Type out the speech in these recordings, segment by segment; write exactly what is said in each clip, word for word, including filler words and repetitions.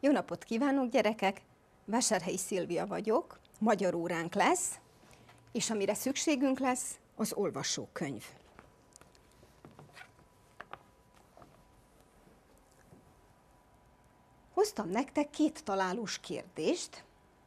Jó napot kívánok, gyerekek! Vásárhelyi Szilvia vagyok, magyar óránk lesz, és amire szükségünk lesz, az olvasókönyv. Hoztam nektek két találós kérdést.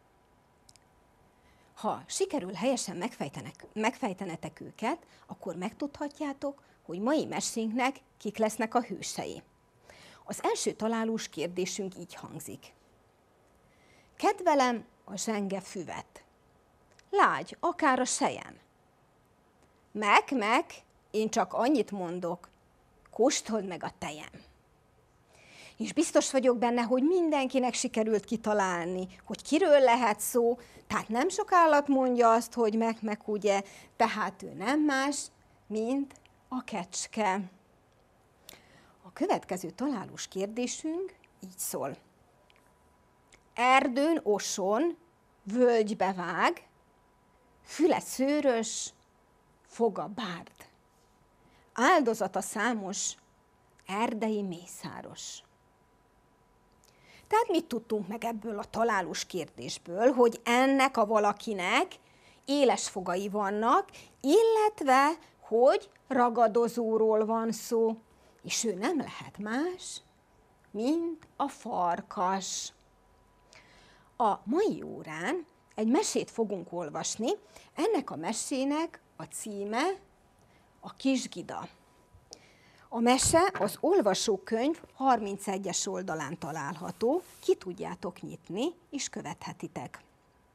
Ha sikerül helyesen megfejtenetek őket, akkor megtudhatjátok, hogy mai mesénknek kik lesznek a hősei. Az első találós kérdésünk így hangzik. Kedvelem a zsenge füvet. Lágy, akár a sejem. Mek, mek, én csak annyit mondok, kóstold meg a tejem. És biztos vagyok benne, hogy mindenkinek sikerült kitalálni, hogy kiről lehet szó, tehát nem sok állat mondja azt, hogy mek, mek, ugye, tehát ő nem más, mint a kecske. A következő találós kérdésünk így szól. Erdőn oson, völgybe vág, füle szőrös, foga bárd. Áldozata számos, erdei mészáros. Tehát mit tudtunk meg ebből a találós kérdésből, hogy ennek a valakinek éles fogai vannak, illetve hogy ragadozóról van szó, és ő nem lehet más, mint a farkas. A mai órán egy mesét fogunk olvasni, ennek a mesének a címe a Kisgida. A mese az olvasókönyv harmincegyes oldalán található, ki tudjátok nyitni, és követhetitek.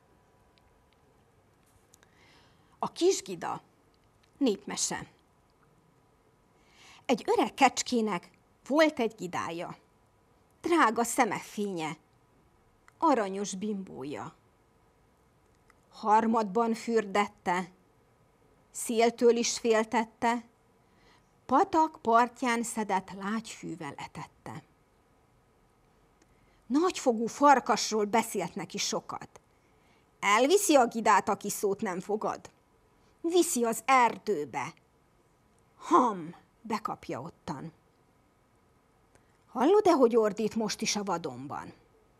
A Kisgida népmese. Egy öreg kecskének volt egy gidája, drága szemefénye, aranyos bimbója. Harmadban fürdette, széltől is féltette, patak partján szedett lágyfűvel etette. Nagyfogú farkasról beszélt neki sokat. Elviszi a gidát, aki szót nem fogad. Viszi az erdőbe. Ham, bekapja ottan. Hallod-e, hogy ordít most is a vadonban?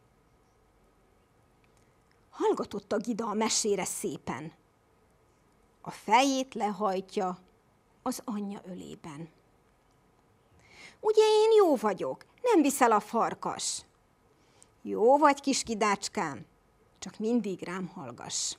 Hallgatott a gida a mesére szépen. A fejét lehajtja az anyja ölében. Ugye én jó vagyok, nem viszel a farkas. Jó vagy, kis gidácskám, csak mindig rám hallgass.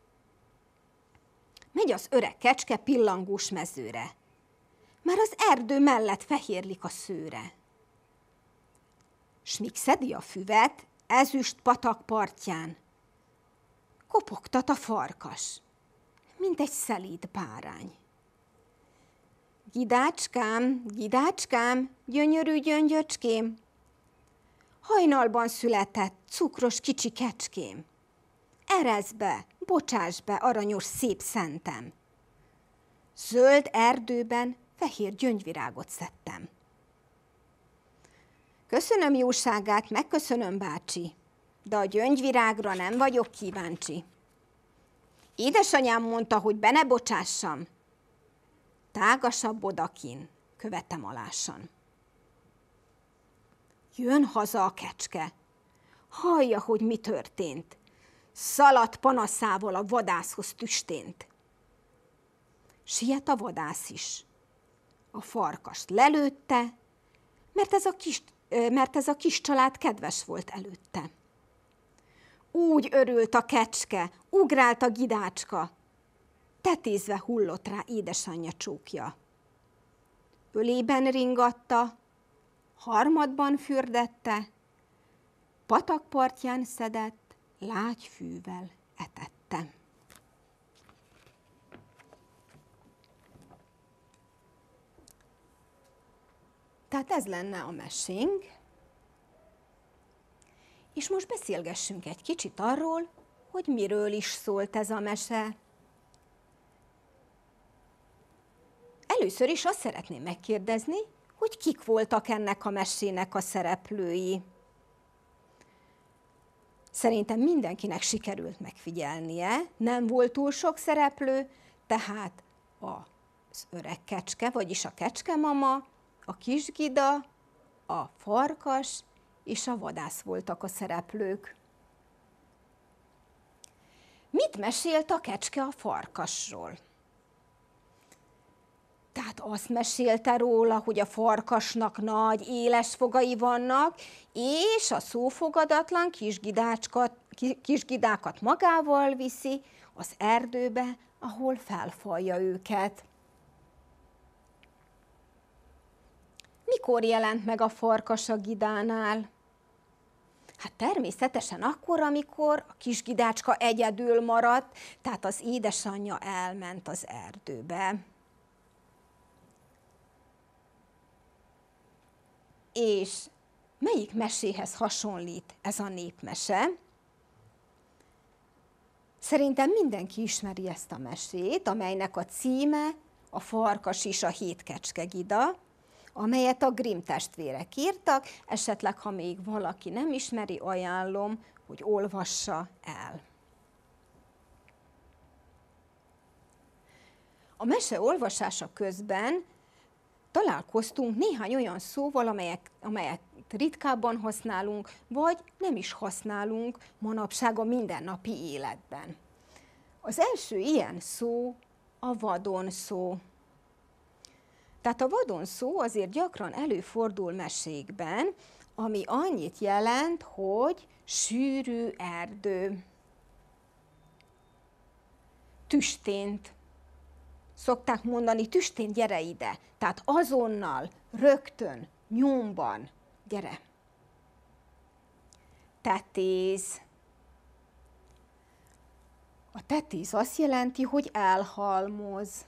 Megy az öreg kecske pillangós mezőre. Már az erdő mellett fehérlik a szőre. S míg szedi a füvet, ezüst patak partján, kopogtat a farkas, mint egy szelíd bárány. Gidácskám, gidácskám, gyönyörű gyöngyöcském, hajnalban született cukros kicsi kecském. Erezd be, bocsáss be, aranyos szép szentem. Zöld erdőben fehér gyöngyvirágot szedtem. Köszönöm jóságát, megköszönöm, bácsi, de a gyöngyvirágra nem vagyok kíváncsi. Édesanyám mondta, hogy be ne bocsássam. Tágasabb odakin, követem alásan. Jön haza a kecske. Hallja, hogy mi történt. Szaladt panaszával a vadászhoz tüstént. Siet a vadász is. A farkast lelőtte, mert ez a kis, mert ez a kis család kedves volt előtte. Úgy örült a kecske, ugrált a gidácska, tetézve hullott rá édesanyja csókja. Ölében ringatta, harmadban fürdette, patakpartján szedett, lágyfűvel etette. Tehát ez lenne a mesénk, és most beszélgessünk egy kicsit arról, hogy miről is szólt ez a mese. Először is azt szeretném megkérdezni, hogy kik voltak ennek a mesének a szereplői. Szerintem mindenkinek sikerült megfigyelnie, nem volt túl sok szereplő, tehát az öreg kecske, vagyis a kecskemama, a kisgida, a farkas és a vadász voltak a szereplők. Mit mesélt a kecske a farkasról? Tehát azt mesélte róla, hogy a farkasnak nagy, éles fogai vannak, és a szófogadatlan kisgidákat magával viszi az erdőbe, ahol felfalja őket. Mikor jelent meg a farkas a gidánál? Hát természetesen akkor, amikor a kisgidácska egyedül maradt, tehát az édesanyja elment az erdőbe. És melyik meséhez hasonlít ez a népmese? Szerintem mindenki ismeri ezt a mesét, amelynek a címe A farkas és a hét kecskegida, amelyet a Grimm testvérek írtak, esetleg, ha még valaki nem ismeri, ajánlom, hogy olvassa el. A mese olvasása közben találkoztunk néhány olyan szóval, amelyek, amelyet ritkábban használunk, vagy nem is használunk manapság a mindennapi életben. Az első ilyen szó a vadonszó. Tehát a vadonszó azért gyakran előfordul mesékben, ami annyit jelent, hogy sűrű erdő. Tüstént. Szokták mondani, tüstént, gyere ide. Tehát azonnal, rögtön, nyomban, gyere. Tetéz. A tetéz azt jelenti, hogy elhalmoz.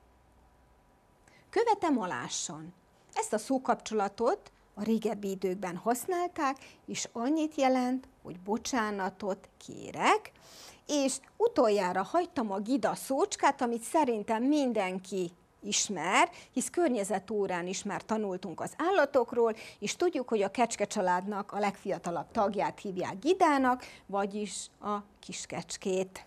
Követem alásson. Ezt a szókapcsolatot a régebbi időkben használták, és annyit jelent, hogy bocsánatot kérek, és utoljára hagytam a gida szócskát, amit szerintem mindenki ismer, hisz környezetórán is már tanultunk az állatokról, és tudjuk, hogy a kecske családnak a legfiatalabb tagját hívják gidának, vagyis a kiskecskét.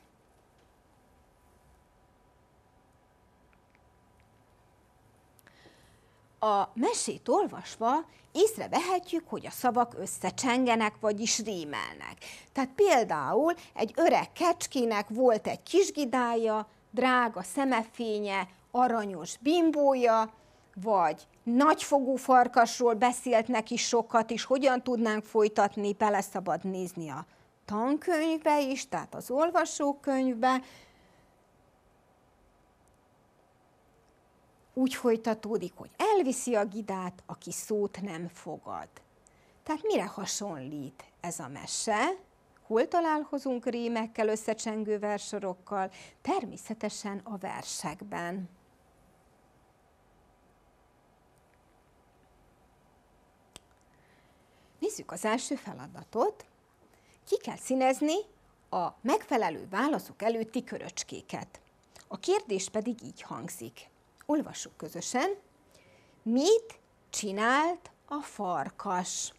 A mesét olvasva észrevehetjük, hogy a szavak összecsengenek, vagyis rímelnek. Tehát például egy öreg kecskének volt egy kisgidája, drága szemefénye, aranyos bimbója, vagy nagyfogú farkasról beszélt neki sokat, és hogyan tudnánk folytatni, bele szabad nézni a tankönyvbe is, tehát az olvasókönyvbe. Úgy folytatódik, hogy elviszi a gidát, aki szót nem fogad. Tehát mire hasonlít ez a mese? Hol találkozunk rímekkel, összecsengő versorokkal? Természetesen a versekben. Nézzük az első feladatot. Ki kell színezni a megfelelő válaszok előtti köröcskéket. A kérdés pedig így hangzik. Olvassuk közösen. Mit csinált a farkas?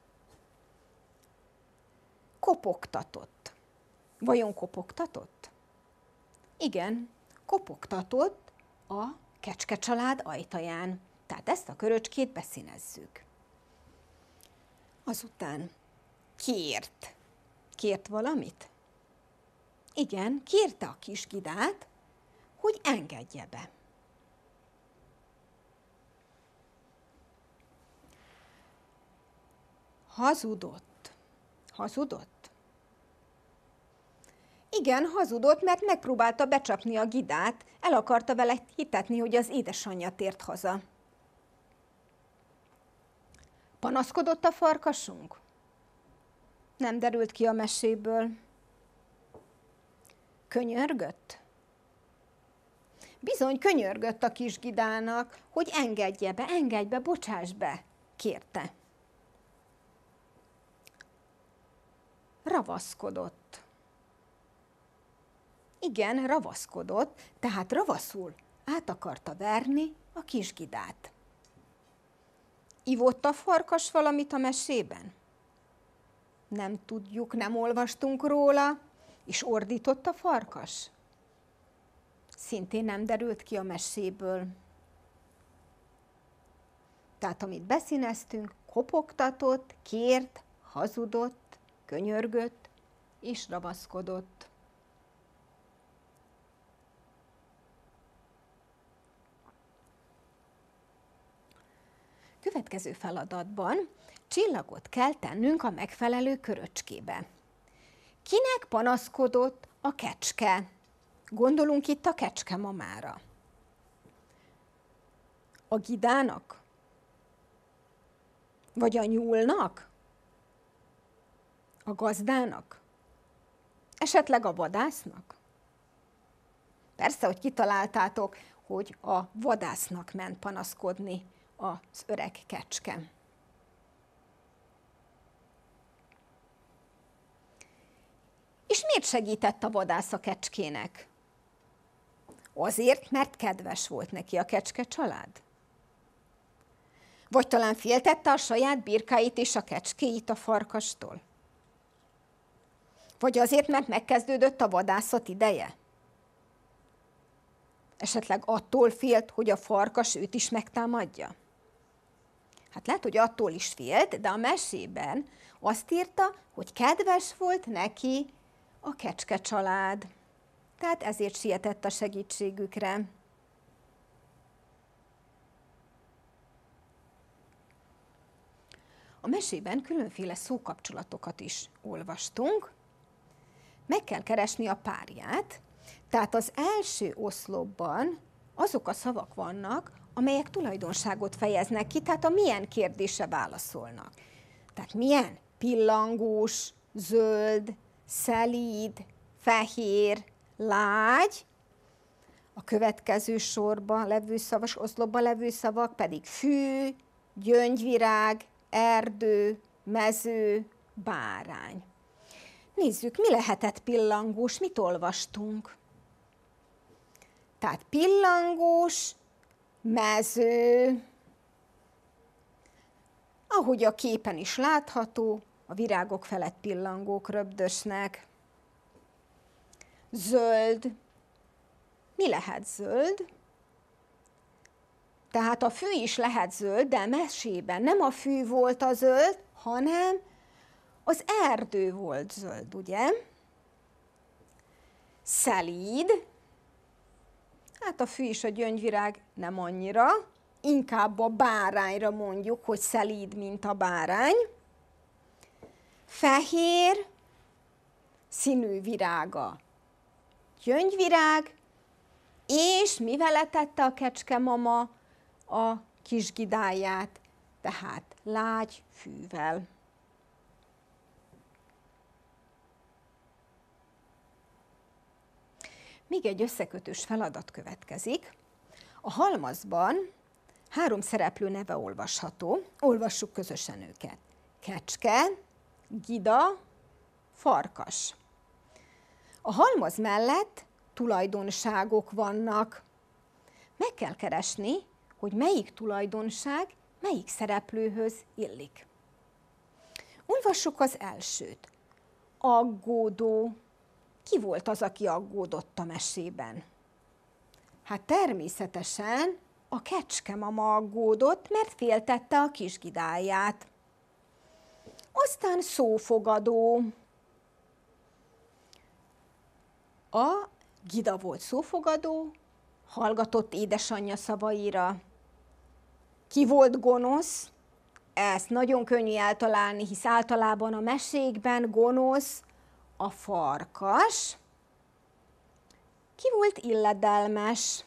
Kopogtatott. Vajon kopogtatott? Igen, kopogtatott a kecske család ajtaján. Tehát ezt a köröcskét beszínezzük. Azután kért. Kért valamit? Igen, kérte a kisgidát, hogy engedje be. Hazudott. Hazudott? Igen, hazudott, mert megpróbálta becsapni a gidát, el akarta vele hitetni, hogy az édesanyja tért haza. Panaszkodott a farkasunk? Nem derült ki a meséből. Könyörgött? Bizony könyörgött a kisgidának, hogy engedje be, engedj be, bocsáss be, kérte. Ravaszkodott. Igen, ravaszkodott, tehát ravaszul át akarta verni a kisgidát. Ivott a farkas valamit a mesében? Nem tudjuk, nem olvastunk róla, és ordított a farkas? Szintén nem derült ki a meséből. Tehát amit beszíneztünk, kopogtatott, kért, hazudott, könyörgött és ravaszkodott. Következő feladatban csillagot kell tennünk a megfelelő köröcskébe. Kinek panaszkodott a kecske? Gondolunk itt a kecskemamára. A gidának? Vagy a nyúlnak? A gazdának? Esetleg a vadásznak? Persze, hogy kitaláltátok, hogy a vadásznak ment panaszkodni az öreg kecske. És miért segített a vadász a kecskének? Azért, mert kedves volt neki a kecske család? Vagy talán féltette a saját birkáit és a kecskéit a farkastól? Vagy azért, mert megkezdődött a vadászat ideje? Esetleg attól félt, hogy a farkas őt is megtámadja? Hát lehet, hogy attól is félt, de a mesében azt írta, hogy kedves volt neki a kecske család. Tehát ezért sietett a segítségükre. A mesében különféle szókapcsolatokat is olvastunk. Meg kell keresni a párját, tehát az első oszlopban azok a szavak vannak, amelyek tulajdonságot fejeznek ki, tehát a milyen kérdésre válaszolnak. Tehát milyen? Pillangós, zöld, szelíd, fehér, lágy. A következő sorban levő szavas oszlopban levő szavak pedig fű, gyöngyvirág, erdő, mező, bárány. Nézzük, mi lehetett pillangós, mit olvastunk. Tehát pillangós, mező, ahogy a képen is látható, a virágok felett pillangók röpdösnek. Zöld. Mi lehet zöld? Tehát a fű is lehet zöld, de mesében nem a fű volt a zöld, hanem az erdő volt zöld, ugye? Szelíd. Hát a fű és a gyöngyvirág nem annyira, inkább a bárányra mondjuk, hogy szelíd, mint a bárány. Fehér színű virága gyöngyvirág, és mivel etette a kecskemama a kis gidáját, tehát lágy fűvel. Még egy összekötős feladat következik. A halmazban három szereplő neve olvasható, olvassuk közösen őket. Kecske, gida, farkas. A halmaz mellett tulajdonságok vannak. Meg kell keresni, hogy melyik tulajdonság melyik szereplőhöz illik. Olvassuk az elsőt. Aggódó. Ki volt az, aki aggódott a mesében? Hát természetesen a kecskemama aggódott, mert féltette a kisgidáját. Aztán szófogadó. A gida volt szófogadó, hallgatott édesanyja szavaira. Ki volt gonosz? Ezt nagyon könnyű eltalálni, hisz általában a mesékben gonosz a farkas. Ki volt illedelmes?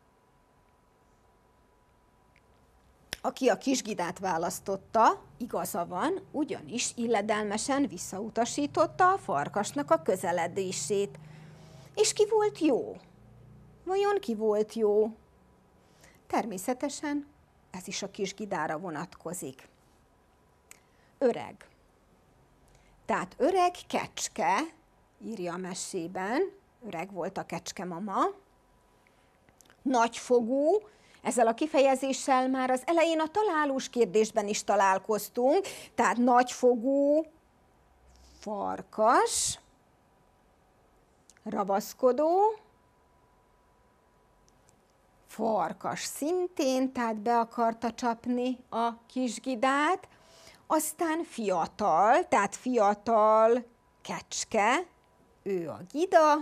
Aki a kisgidát választotta, igaza van, ugyanis illedelmesen visszautasította a farkasnak a közeledését. És ki volt jó? Vajon ki volt jó? Természetesen ez is a kisgidára vonatkozik. Öreg. Tehát öreg kecske, írja a mesében, öreg volt a kecskemama. Nagyfogú, ezzel a kifejezéssel már az elején a találós kérdésben is találkoztunk, tehát nagyfogú, farkas, ravaszkodó, farkas szintén, tehát be akarta csapni a kisgidát, aztán fiatal, tehát fiatal kecske, ő a gida,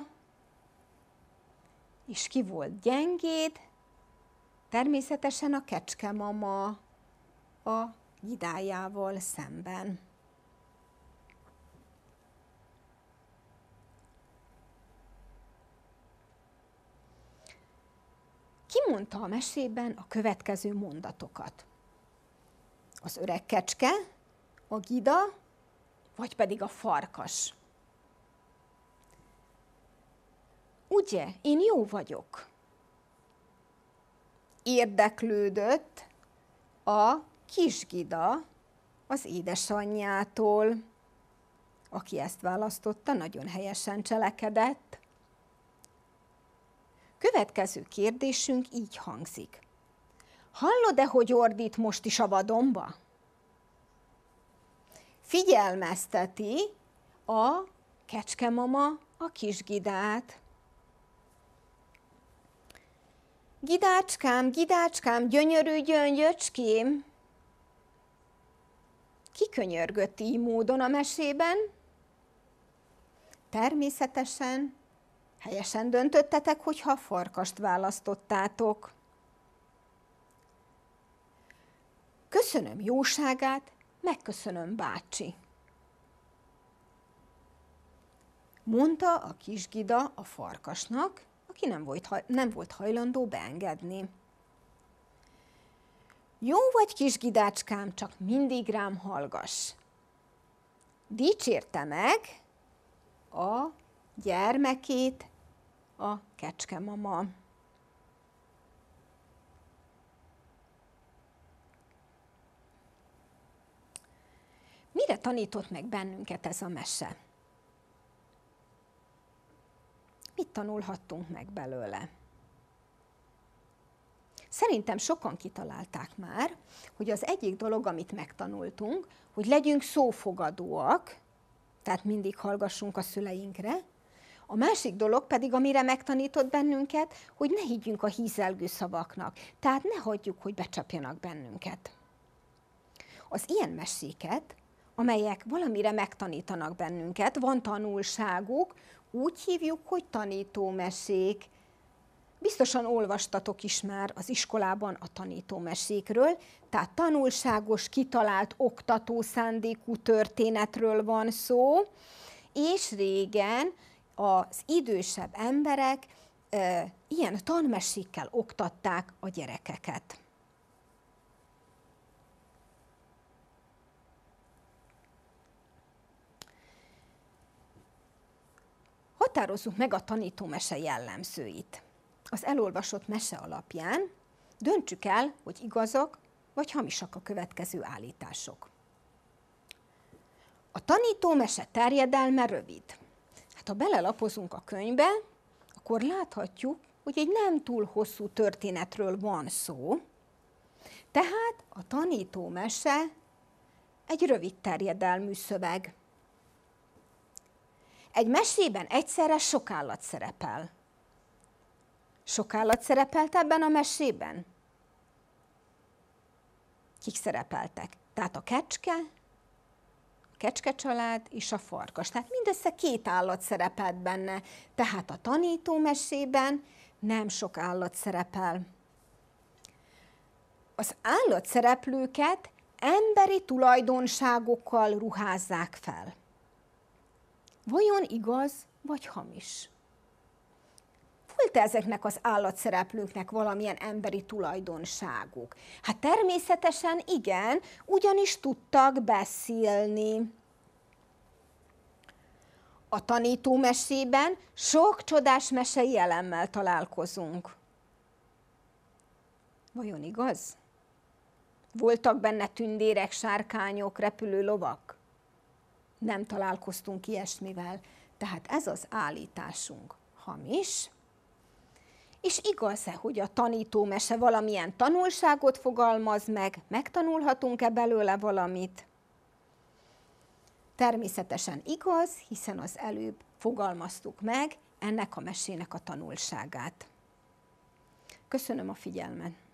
és ki volt gyengéd? Természetesen a kecskemama a gidájával szemben. Ki mondta a mesében a következő mondatokat? Az öreg kecske, a gida, vagy pedig a farkas? Ugye, én jó vagyok. Érdeklődött a kisgida az édesanyjától, aki ezt választotta, nagyon helyesen cselekedett. Következő kérdésünk így hangzik. Hallod-e, hogy ordít most is a vadonba? Figyelmezteti a kecskemama a kisgidát. Gidácskám, gidácskám, gyönyörű gyöngyöcském. Ki könyörgött így módon a mesében? Természetesen helyesen döntöttetek, hogyha a farkast választottátok. Köszönöm jóságát, megköszönöm, bácsi. Mondta a kisgida a farkasnak, aki nem volt, nem volt hajlandó beengedni. Jó vagy, kisgidácskám, csak mindig rám hallgass. Dicsérte meg a gyermekét a kecskemama. Mire tanított meg bennünket ez a mese? Mit tanulhattunk meg belőle? Szerintem sokan kitalálták már, hogy az egyik dolog, amit megtanultunk, hogy legyünk szófogadóak, tehát mindig hallgassunk a szüleinkre. A másik dolog pedig, amire megtanított bennünket, hogy ne higgyünk a hízelgő szavaknak, tehát ne hagyjuk, hogy becsapjanak bennünket. Az ilyen meséket, amelyek valamire megtanítanak bennünket, van tanulságuk, úgy hívjuk, hogy tanítómesék. Biztosan olvastatok is már az iskolában a tanítómesékről, tehát tanulságos, kitalált, oktató szándékú történetről van szó, és régen az idősebb emberek e, ilyen tanmesékkel oktatták a gyerekeket. Határozzuk meg a tanítómese jellemzőit. Az elolvasott mese alapján döntsük el, hogy igazak vagy hamisak a következő állítások. A tanítómese terjedelme rövid. Hát ha belelapozunk a könyvbe, akkor láthatjuk, hogy egy nem túl hosszú történetről van szó, tehát a tanítómese egy rövid terjedelmű szöveg. Egy mesében egyszerre sok állat szerepel. Sok állat szerepelt ebben a mesében? Kik szerepeltek? Tehát a kecske, a kecskecsalád és a farkas. Tehát mindössze két állat szerepelt benne. Tehát a tanítómesében nem sok állat szerepel. Az állatszereplőket emberi tulajdonságokkal ruházzák fel. Vajon igaz vagy hamis? Volt-e ezeknek az állatszereplőknek valamilyen emberi tulajdonságuk? Hát természetesen igen, ugyanis tudtak beszélni. A tanítómesében sok csodás mesei elemmel találkozunk. Vajon igaz? Voltak benne tündérek, sárkányok, repülő lovak? Nem találkoztunk ilyesmivel, tehát ez az állításunk hamis. És igaz-e, hogy a tanítómese valamilyen tanulságot fogalmaz meg, megtanulhatunk-e belőle valamit? Természetesen igaz, hiszen az előbb fogalmaztuk meg ennek a mesének a tanulságát. Köszönöm a figyelmet!